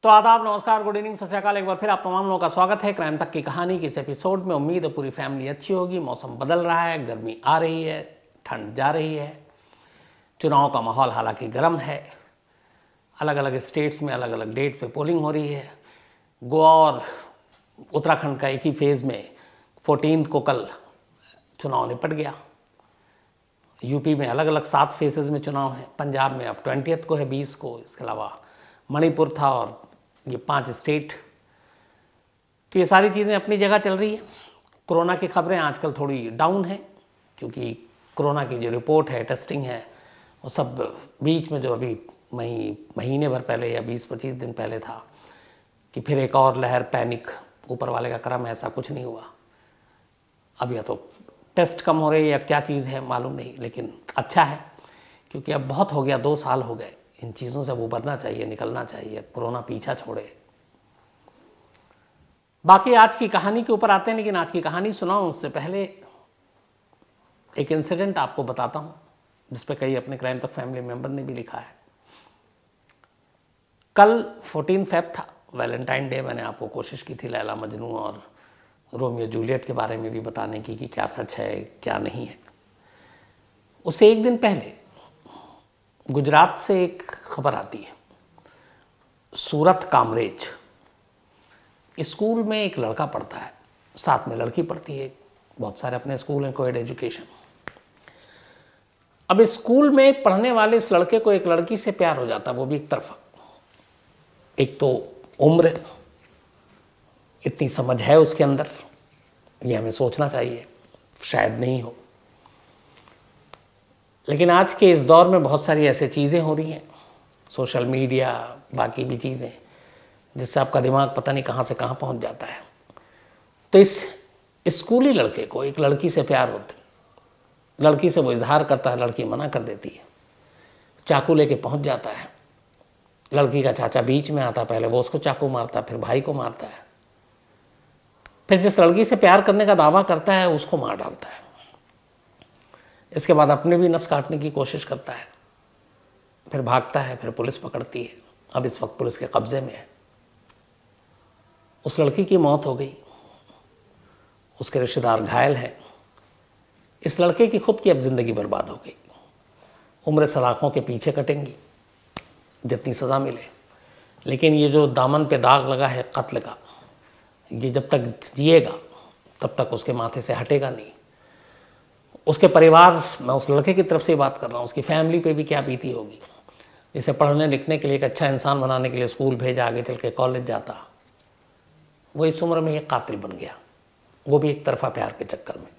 तो आदाब, नमस्कार, गुड इवनिंग, सत श्री अकाल। एक बार फिर आप तमाम लोगों का स्वागत है क्राइम तक की कहानी के इस एपिसोड में। उम्मीद है पूरी फैमिली अच्छी होगी। मौसम बदल रहा है, गर्मी आ रही है, ठंड जा रही है, चुनाव का माहौल हालांकि गर्म है। अलग अलग स्टेट्स में अलग अलग डेट पे पोलिंग हो रही है। गोवा और उत्तराखंड का एक ही फेज़ में 14 को कल चुनाव निपट गया। यूपी में अलग अलग 7 फेजेज़ में चुनाव है। पंजाब में अब 20 को है, 20 को। इसके अलावा मणिपुर था और ये 5 स्टेट। तो ये सारी चीज़ें अपनी जगह चल रही हैं। कोरोना की खबरें आजकल थोड़ी डाउन है, क्योंकि कोरोना की जो रिपोर्ट है, टेस्टिंग है, वो सब बीच में जो अभी महीने भर पहले या 20-25 दिन पहले था कि फिर एक और लहर, पैनिक, ऊपर वाले का करम, ऐसा कुछ नहीं हुआ। अब या तो टेस्ट कम हो रहे या क्या चीज़ है मालूम नहीं, लेकिन अच्छा है क्योंकि अब बहुत हो गया, 2 साल हो गए। इन चीज़ों से अब उबरना चाहिए, निकलना चाहिए, कोरोना पीछा छोड़े। बाकी आज की कहानी के ऊपर आते हैं, लेकिन आज की कहानी सुनाऊं उससे पहले एक इंसिडेंट आपको बताता हूं, जिस पे कई अपने क्राइम तक फैमिली मेंबर ने भी लिखा है। कल 14 फेब था, वैलेंटाइन डे। मैंने आपको कोशिश की थी लैला मजनू और रोमियो जूलियट के बारे में भी बताने की कि क्या सच है क्या नहीं है। उससे एक दिन पहले गुजरात से एक खबर आती है। सूरत कामरेज स्कूल में एक लड़का पढ़ता है, साथ में लड़की पढ़ती है। बहुत सारे अपने स्कूल हैं, कोएड एजुकेशन। अब स्कूल में पढ़ने वाले इस लड़के को एक लड़की से प्यार हो जाता है, वो भी एक तरफा। एक तो उम्र, इतनी समझ है उसके अंदर, ये हमें सोचना चाहिए, शायद नहीं हो। लेकिन आज के इस दौर में बहुत सारी ऐसी चीज़ें हो रही हैं, सोशल मीडिया, बाकी भी चीज़ें, जिससे आपका दिमाग पता नहीं कहाँ से कहाँ पहुँच जाता है। तो इस स्कूली लड़के को एक लड़की से प्यार होती, लड़की से वो इजहार करता है, लड़की मना कर देती है, चाकू लेके पहुँच जाता है। लड़की का चाचा बीच में आता, पहले वो उसको चाकू मारता, फिर भाई को मारता है, फिर जिस लड़की से प्यार करने का दावा करता है उसको मार डालता है। इसके बाद अपने भी नस काटने की कोशिश करता है, फिर भागता है, फिर पुलिस पकड़ती है। अब इस वक्त पुलिस के कब्जे में है। उस लड़की की मौत हो गई, उसके रिश्तेदार घायल हैं। इस लड़के की खुद की अब जिंदगी बर्बाद हो गई। उम्र सलाखों के पीछे कटेंगी, जितनी सज़ा मिले। लेकिन ये जो दामन पे दाग लगा है कत्ल का, ये जब तक जिएगा तब तक उसके माथे से हटेगा नहीं। उसके परिवार, मैं उस लड़के की तरफ से बात कर रहा हूँ, उसकी फैमिली पे भी क्या बीती होगी। इसे पढ़ने लिखने के लिए, एक अच्छा इंसान बनाने के लिए स्कूल भेजा, आगे चल के कॉलेज जाता, वो इस उम्र में एक कातिल बन गया, वो भी एक तरफा प्यार के चक्कर में।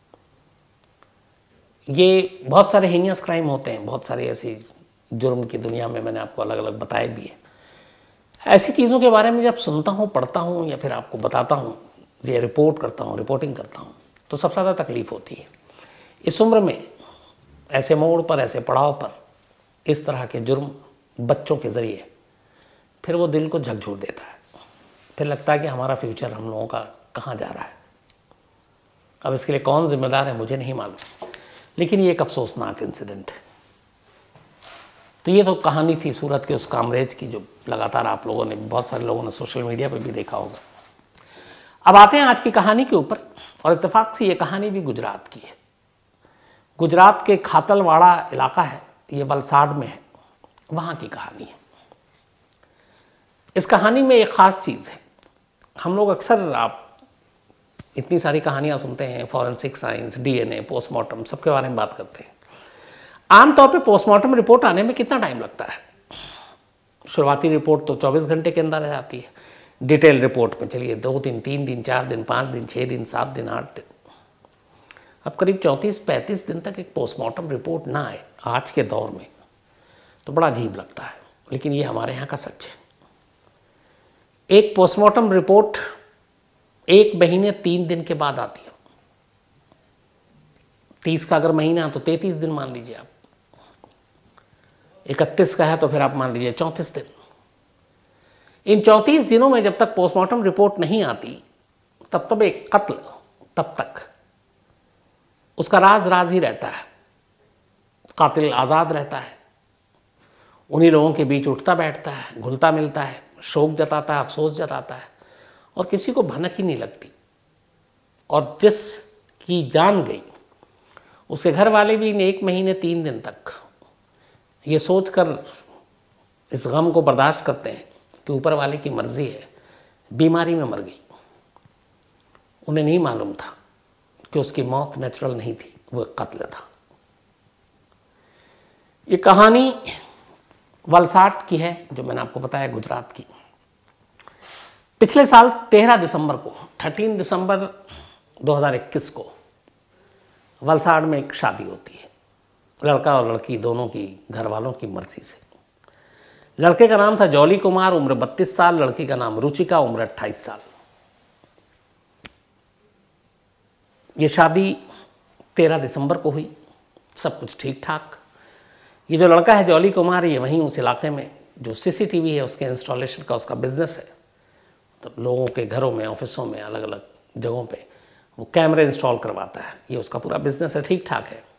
ये बहुत सारे हीनियस क्राइम होते हैं, बहुत सारे ऐसी जुर्म की दुनिया में मैंने आपको अलग अलग बताए भी है। ऐसी चीज़ों के बारे में जब सुनता हूँ, पढ़ता हूँ या फिर आपको बताता हूँ, ये रिपोर्ट करता हूँ, रिपोर्टिंग करता हूँ, तो सबसे ज़्यादा तकलीफ़ होती है। इस उम्र में ऐसे मोड़ पर, ऐसे पड़ाव पर इस तरह के जुर्म बच्चों के ज़रिए फिर वो दिल को झकझोर देता है। फिर लगता है कि हमारा फ्यूचर हम लोगों का कहाँ जा रहा है। अब इसके लिए कौन जिम्मेदार है मुझे नहीं मालूम, लेकिन ये एक अफसोसनाक इंसिडेंट है। तो ये तो कहानी थी सूरत के उस कामरेज की, जो लगातार आप लोगों ने, बहुत सारे लोगों ने सोशल मीडिया पर भी देखा होगा। अब आते हैं आज की कहानी के ऊपर, और इत्तेफाक से ये कहानी भी गुजरात की है। गुजरात के खातलवाड़ा इलाका है, ये वलसाड में है, वहाँ की कहानी है। इस कहानी में एक ख़ास चीज़ है। हम लोग अक्सर, आप इतनी सारी कहानियाँ सुनते हैं, फॉरेंसिक साइंस, डीएनए, पोस्टमार्टम, सबके बारे में बात करते हैं। आमतौर पे पोस्टमार्टम रिपोर्ट आने में कितना टाइम लगता है? शुरुआती रिपोर्ट तो 24 घंटे के अंदर आ जाती है। डिटेल रिपोर्ट में चलिए 2 दिन, 3 दिन, 4 दिन, 5 दिन, 6 दिन, 7 दिन, 8 दिन। अब करीब 34-35 दिन तक एक पोस्टमार्टम रिपोर्ट ना आए आज के दौर में तो बड़ा अजीब लगता है, लेकिन ये हमारे यहाँ का सच है। एक पोस्टमार्टम रिपोर्ट 1 महीने 3 दिन के बाद आती है। 30 का अगर महीना तो 33 दिन मान लीजिए आप, 31 का है तो फिर आप मान लीजिए 34 दिन। इन 34 दिनों में जब तक पोस्टमार्टम रिपोर्ट नहीं आती, तब एक कत्ल, तब तक उसका राज ही रहता है। कातिल आज़ाद रहता है, उन्हीं लोगों के बीच उठता बैठता है, घुलता मिलता है, शोक जताता है, अफसोस जताता है, और किसी को भनक ही नहीं लगती। और जिसकी जान गई उसके घर वाले भी 1 महीने 3 दिन तक ये सोचकर इस गम को बर्दाश्त करते हैं कि ऊपर वाले की मर्जी है, बीमारी में मर गई। उन्हें नहीं मालूम था कि उसकी मौत नेचुरल नहीं थी, वो कत्ल था। ये कहानी वलसाड की है, जो मैंने आपको बताया, गुजरात की। पिछले साल 13 दिसंबर को, 13 दिसंबर 2021 को वलसाड में एक शादी होती है, लड़का और लड़की दोनों की घर वालों की मर्जी से। लड़के का नाम था जॉली कुमार, उम्र 32 साल, लड़की का नाम रुचिका, उम्र 28 साल। ये शादी 13 दिसंबर को हुई, सब कुछ ठीक ठाक। ये जो लड़का है जॉली कुमार, ये वहीं उस इलाके में जो सीसीटीवी है उसके इंस्टॉलेशन का उसका बिजनेस है। तो लोगों के घरों में, ऑफिसों में, अलग अलग जगहों पे वो कैमरे इंस्टॉल करवाता है, ये उसका पूरा बिजनेस है, ठीक ठाक है।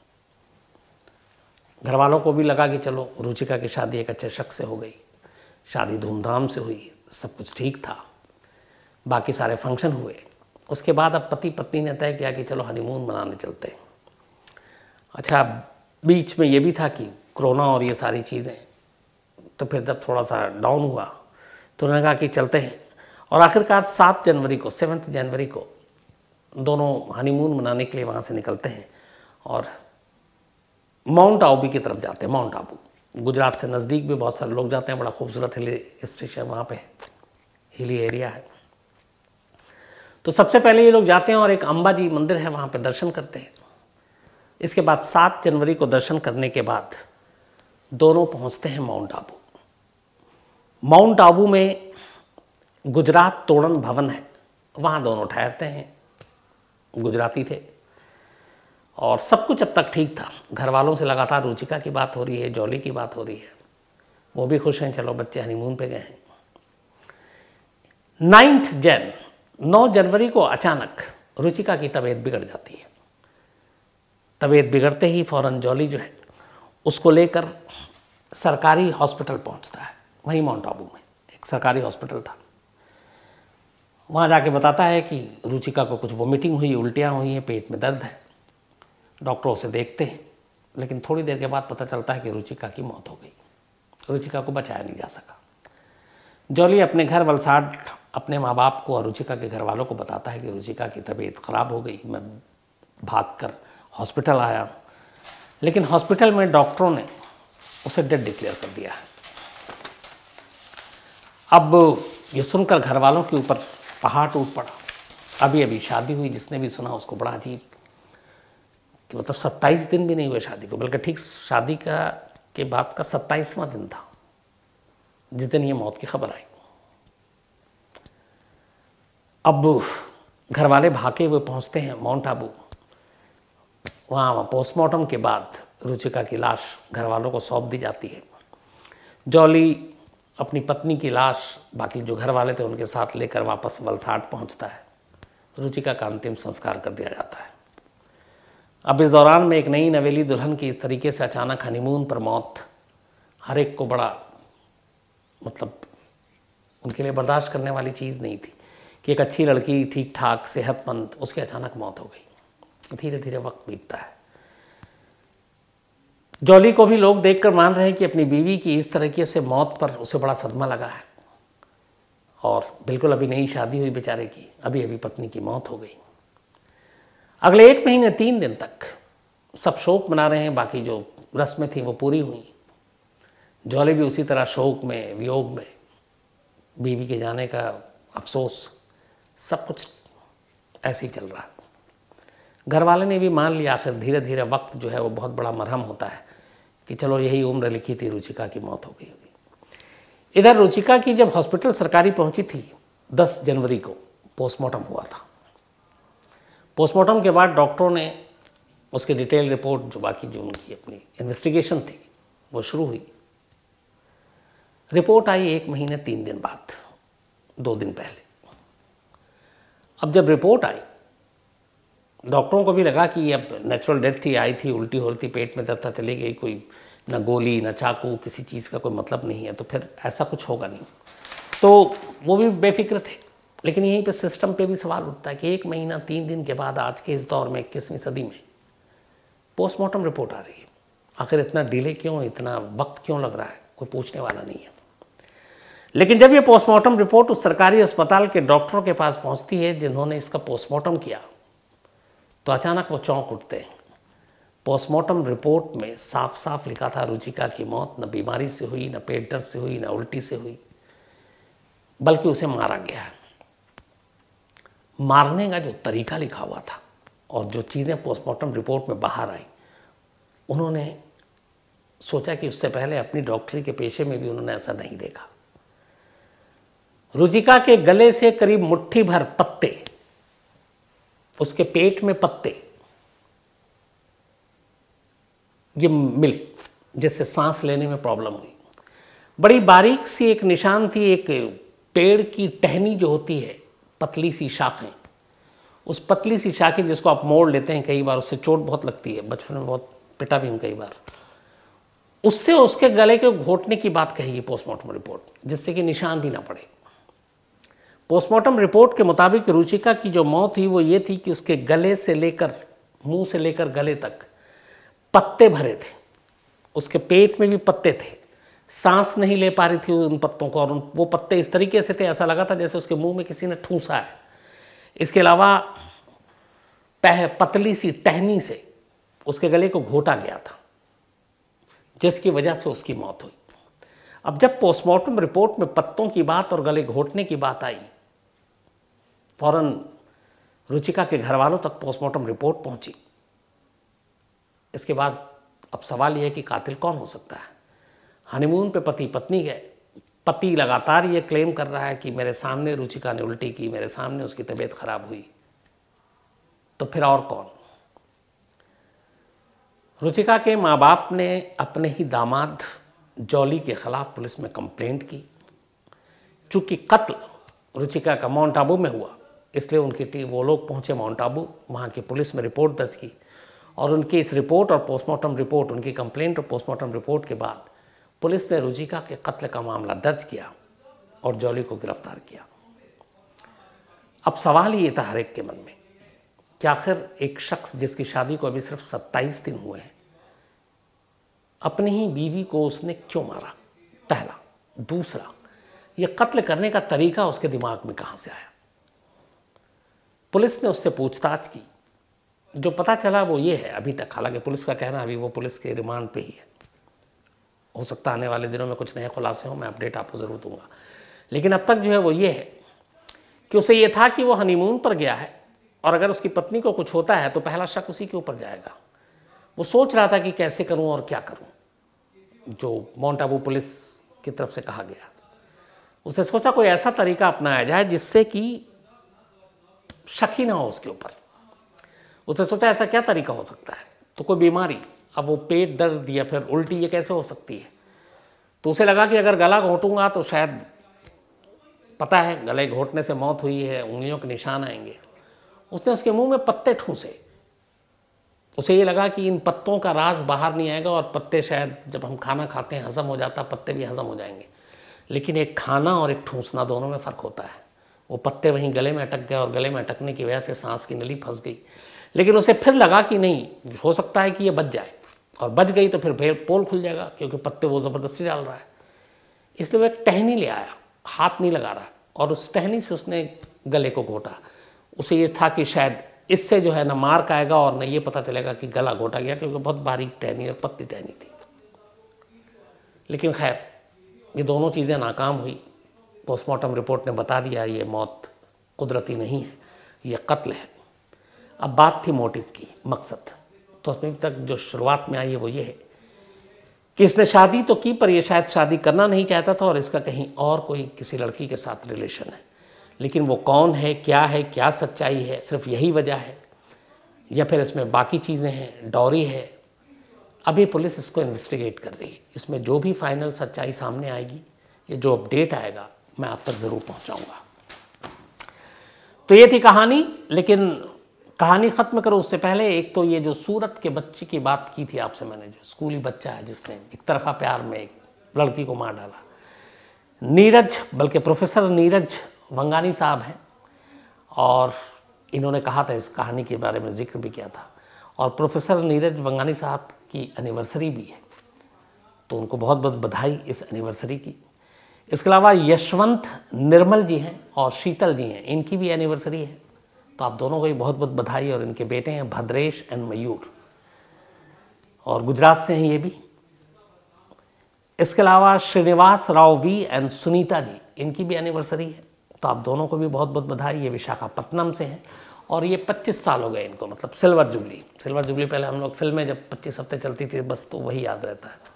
घर वालों को भी लगा कि चलो रुचिका की शादी एक अच्छे शख्स से हो गई, शादी धूमधाम से हुई, सब कुछ ठीक था, बाकी सारे फंक्शन हुए। उसके बाद अब पति पत्नी ने तय किया कि चलो हनीमून मनाने चलते हैं। अच्छा, बीच में ये भी था कि कोरोना और ये सारी चीज़ें, तो फिर जब थोड़ा सा डाउन हुआ तो उन्होंने कहा कि चलते हैं। और आखिरकार 7 जनवरी को, 7 जनवरी को दोनों हनीमून मनाने के लिए वहाँ से निकलते हैं और माउंट आबू की तरफ जाते हैं। माउंट आबू गुजरात से नज़दीक भी बहुत सारे लोग जाते हैं, बड़ा खूबसूरत हिली स्टेशन वहाँ पे, हिली एरिया है। तो सबसे पहले ये लोग जाते हैं और एक अंबाजी मंदिर है वहाँ पे दर्शन करते हैं। इसके बाद 7 जनवरी को दर्शन करने के बाद दोनों पहुँचते हैं माउंट आबू। माउंट आबू में गुजरात तोड़न भवन है, वहाँ दोनों ठहरते हैं। गुजराती थे और सब कुछ अब तक ठीक था। घर वालों से लगातार रुचिका की बात हो रही है, जॉली की बात हो रही है, वो भी खुश हैं, चलो बच्चे हनीमून पे गए हैं। 9 जनवरी को अचानक रुचिका की तबीयत बिगड़ जाती है। तबीयत बिगड़ते ही फ़ौरन जॉली जो है उसको लेकर सरकारी हॉस्पिटल पहुंचता है। वहीं माउंट आबू में एक सरकारी हॉस्पिटल था। वहाँ जाके बताता है कि रुचिका को कुछ वोमिटिंग हुई, उल्टियाँ हुई हैं, पेट में दर्द है। डॉक्टर उसे देखते हैं, लेकिन थोड़ी देर के बाद पता चलता है कि रुचिका की मौत हो गई। रुचिका को बचाया नहीं जा सका। जॉली अपने घर वलसाड अपने माँ बाप को और रुचिका के घर वालों को बताता है कि रुचिका की तबीयत ख़राब हो गई, मैं भागकर हॉस्पिटल आया, लेकिन हॉस्पिटल में डॉक्टरों ने उसे डेड डिक्लेयर कर दिया है। अब ये सुनकर घर वालों के ऊपर पहाड़ टूट पड़ा। अभी अभी शादी हुई, जिसने भी सुना उसको बड़ा अजीब कि मतलब 27 दिन भी नहीं हुए शादी को, बल्कि ठीक शादी के बाद का 27वां दिन था जिस दिन ये मौत की खबर आई। अब घर वाले भागे हुए पहुंचते हैं माउंट आबू। वहाँ पोस्टमार्टम के बाद रुचिका की लाश घर वालों को सौंप दी जाती है। जॉली अपनी पत्नी की लाश बाकी जो घर वाले थे उनके साथ लेकर वापस वलसाड पहुँचता है। रुचिका का अंतिम संस्कार कर दिया जाता है। अब इस दौरान में एक नई नवेली दुल्हन की इस तरीके से अचानक हनीमून पर मौत हर एक को बड़ा मतलब उनके लिए बर्दाश्त करने वाली चीज़ नहीं थी कि एक अच्छी लड़की, ठीक ठाक, सेहतमंद, उसकी अचानक मौत हो गई। धीरे धीरे वक्त बीतता है। जॉली को भी लोग देखकर मान रहे हैं कि अपनी बीवी की इस तरीके से मौत पर उसे बड़ा सदमा लगा है और बिल्कुल अभी नई शादी हुई बेचारे की, अभी अभी पत्नी की मौत हो गई। अगले 1 महीने 3 दिन तक सब शोक मना रहे हैं। बाकी जो रस्में थी वो पूरी हुई। जॉली भी उसी तरह शोक में, वियोग में, बीवी के जाने का अफसोस, सब कुछ ऐसे ही चल रहा है। घर वाले ने भी मान लिया। आखिर धीरे धीरे वक्त जो है वो बहुत बड़ा मरहम होता है कि चलो यही उम्र लिखी थी, रुचिका की मौत हो गई होगी। इधर रुचिका की जब हॉस्पिटल सरकारी पहुंची थी 10 जनवरी को पोस्टमार्टम हुआ था। पोस्टमार्टम के बाद डॉक्टरों ने उसकी डिटेल रिपोर्ट, जो बाकी जो उनकी अपनी इन्वेस्टिगेशन थी वो शुरू हुई। रिपोर्ट आई 1 महीने 3 दिन बाद, 2 दिन पहले। अब जब रिपोर्ट आई, डॉक्टरों को भी लगा कि ये अब नेचुरल डेथ थी, आई थी, उल्टी हो रही थी, पेट में दर्द था, चली गई, कोई ना गोली ना चाकू, किसी चीज़ का कोई मतलब नहीं है, तो फिर ऐसा कुछ होगा नहीं। तो वो भी बेफिक्र थे। लेकिन यहीं पे सिस्टम पे भी सवाल उठता है कि 1 महीना 3 दिन के बाद आज के इस दौर में 21वीं सदी में पोस्टमार्टम रिपोर्ट आ रही है। आखिर इतना डिले क्यों, इतना वक्त क्यों लग रहा है, कोई पूछने वाला नहीं है। लेकिन जब ये पोस्टमार्टम रिपोर्ट उस सरकारी अस्पताल के डॉक्टरों के पास पहुंचती है जिन्होंने इसका पोस्टमार्टम किया, तो अचानक वो चौंक उठते हैं। पोस्टमार्टम रिपोर्ट में साफ साफ लिखा था रुचिका की मौत न बीमारी से हुई, न पेट दर्द से हुई, न उल्टी से हुई, बल्कि उसे मारा गया है। मारने का जो तरीका लिखा हुआ था और जो चीज़ें पोस्टमार्टम रिपोर्ट में बाहर आई, उन्होंने सोचा कि उससे पहले अपनी डॉक्टरी के पेशे में भी उन्होंने ऐसा नहीं देखा। रुचिका के गले से करीब मुट्ठी भर पत्ते, उसके पेट में पत्ते ये मिले, जिससे सांस लेने में प्रॉब्लम हुई। बड़ी बारीक सी एक निशान थी, एक पेड़ की टहनी जो होती है, पतली सी शाखें, उस पतली सी शाखें जिसको आप मोड़ लेते हैं कई बार, उससे चोट बहुत लगती है, बचपन में बहुत पिटा भी हूं कई बार, उससे उसके गले के घोटने की बात कहेगी पोस्टमार्टम रिपोर्ट, जिससे कि निशान भी ना पड़े। पोस्टमार्टम रिपोर्ट के मुताबिक रुचिका की जो मौत हुई वो ये थी कि उसके गले से लेकर, मुंह से लेकर गले तक पत्ते भरे थे, उसके पेट में भी पत्ते थे, सांस नहीं ले पा रही थी उन पत्तों को, और वो पत्ते इस तरीके से थे ऐसा लगा था जैसे उसके मुंह में किसी ने ठूसा है। इसके अलावा पतली सी टहनी से उसके गले को घोटा गया था, जिसकी वजह से उसकी मौत हुई। अब जब पोस्टमार्टम रिपोर्ट में पत्तों की बात और गले घोटने की बात आई, फौरन रुचिका के घर वालों तक पोस्टमार्टम रिपोर्ट पहुंची। इसके बाद अब सवाल यह है कि कातिल कौन हो सकता है। हनीमून पे पति पत्नी गए, पति लगातार ये क्लेम कर रहा है कि मेरे सामने रुचिका ने उल्टी की, मेरे सामने उसकी तबीयत खराब हुई, तो फिर और कौन। रुचिका के माँ बाप ने अपने ही दामाद जॉली के खिलाफ पुलिस में कंप्लेंट की। चूंकि कत्ल रुचिका का माउंट आबू में हुआ, इसलिए उनकी टीम, वो लोग पहुंचे माउंट आबू, वहाँ की पुलिस में रिपोर्ट दर्ज की, और उनकी इस रिपोर्ट और पोस्टमार्टम रिपोर्ट, उनकी कंप्लेंट और पोस्टमार्टम रिपोर्ट के बाद पुलिस ने रुचिका के कत्ल का मामला दर्ज किया और जॉली को गिरफ्तार किया। अब सवाल ये था हर एक के मन में कि आखिर एक शख्स जिसकी शादी को अभी सिर्फ 27 दिन हुए हैं, अपनी ही बीवी को उसने क्यों मारा, पहला। दूसरा, ये कत्ल करने का तरीका उसके दिमाग में कहां से आया। पुलिस ने उससे पूछताछ की, जो पता चला वो ये है अभी तक, हालांकि पुलिस का कहना अभी वो पुलिस के रिमांड पे ही है, हो सकता है आने वाले दिनों में कुछ नए खुलासे हों, मैं अपडेट आपको ज़रूर दूंगा। लेकिन अब तक जो है वो ये है कि उसे ये था कि वो हनीमून पर गया है और अगर उसकी पत्नी को कुछ होता है तो पहला शक उसी के ऊपर जाएगा। वो सोच रहा था कि कैसे करूं और क्या करूं, जो माउंट आबू पुलिस की तरफ से कहा गया। उसने सोचा कोई ऐसा तरीका अपनाया जाए जिससे कि शक ही ना हो उसके ऊपर। उसने सोचा ऐसा क्या तरीका हो सकता है, तो कोई बीमारी, अब वो पेट दर्द या फिर उल्टी ये कैसे हो सकती है। तो उसे लगा कि अगर गला घोटूंगा तो शायद, पता है गले घोटने से मौत हुई है, उंगलियों के निशान आएंगे। उसने उसके मुंह में पत्ते ठूसे। उसे ये लगा कि इन पत्तों का राज बाहर नहीं आएगा और पत्ते शायद जब हम खाना खाते हैं हजम हो जाता, पत्ते भी हजम हो जाएंगे। लेकिन एक खाना और एक ठूसना दोनों में फ़र्क होता है। वो पत्ते वहीं गले में अटक गए और गले में अटकने की वजह से सांस की नली फंस गई। लेकिन उसे फिर लगा कि नहीं, हो सकता है कि ये बच जाए, और बच गई तो फिर पोल खुल जाएगा क्योंकि पत्ते वो ज़बरदस्ती डाल रहा है। इसलिए वो एक टहनी ले आया, हाथ नहीं लगा रहा, और उस टहनी से उसने गले को घोटा। उसे ये था कि शायद इससे जो है ना मार्क आएगा और न ये पता चलेगा कि गला घोटा गया, क्योंकि बहुत बारीक टहनी और पतली टहनी थी। लेकिन खैर ये दोनों चीज़ें नाकाम हुई। पोस्टमार्टम रिपोर्ट ने बता दिया ये मौत कुदरती नहीं है, ये कत्ल है। अब बात थी मोटिव की, मकसद। तो अभी तक जो शुरुआत में आई है वो ये है कि इसने शादी तो की, पर ये शायद शादी करना नहीं चाहता था और इसका कहीं और कोई किसी लड़की के साथ रिलेशन है। लेकिन वो कौन है, क्या सच्चाई है, सिर्फ यही वजह है या फिर इसमें बाकी चीज़ें हैं, डॉरी है, अभी पुलिस इसको इन्वेस्टिगेट कर रही है। इसमें जो भी फाइनल सच्चाई सामने आएगी, ये जो अपडेट आएगा, मैं आप तक ज़रूर पहुंचाऊंगा। तो ये थी कहानी। लेकिन कहानी ख़त्म करो उससे पहले एक तो ये जो सूरत के बच्चे की बात की थी आपसे मैंने, जो स्कूली बच्चा है जिसने एक तरफा प्यार में एक लड़की को मार डाला, नीरज, बल्कि प्रोफेसर नीरज वंगानी साहब हैं, और इन्होंने कहा था, इस कहानी के बारे में जिक्र भी किया था, और प्रोफेसर नीरज वंगानी साहब की एनिवर्सरी भी है, तो उनको बहुत बहुत बधाई इस एनिवर्सरी की। इसके अलावा यशवंत निर्मल जी हैं और शीतल जी हैं, इनकी भी एनिवर्सरी है, तो आप दोनों को भी बहुत बहुत बधाई। और इनके बेटे हैं भद्रेश एंड मयूर, और गुजरात से हैं ये भी। इसके अलावा श्रीनिवास राव वी एंड सुनीता जी, इनकी भी एनिवर्सरी है, तो आप दोनों को भी बहुत बहुत बधाई। ये विशाखापट्टनम से हैं, और ये 25 साल हो गए इनको, मतलब सिल्वर जुबली पहले हम लोग फिल्में जब 25 हफ्ते चलती थी बस, तो वही याद रहता है।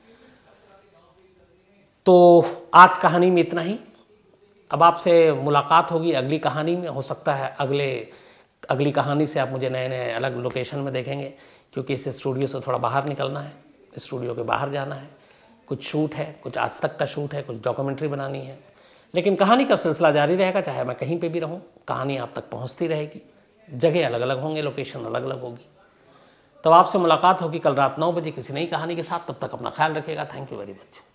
तो आज कहानी में इतना ही। अब आपसे मुलाकात होगी अगली कहानी में, हो सकता है अगली कहानी से आप मुझे नए नए अलग लोकेशन में देखेंगे, क्योंकि इस स्टूडियो से थोड़ा बाहर निकलना है, स्टूडियो के बाहर जाना है, कुछ शूट है, कुछ आज तक का शूट है, कुछ डॉक्यूमेंट्री बनानी है, लेकिन कहानी का सिलसिला जारी रहेगा, चाहे मैं कहीं पे भी रहूं, कहानी आप तक पहुंचती रहेगी। जगह अलग अलग होंगे, लोकेशन अलग अलग होगी। तो आपसे मुलाकात होगी कल रात 9 बजे किसी नई कहानी के साथ। तब तक अपना ख्याल रखिएगा। Thank you very much.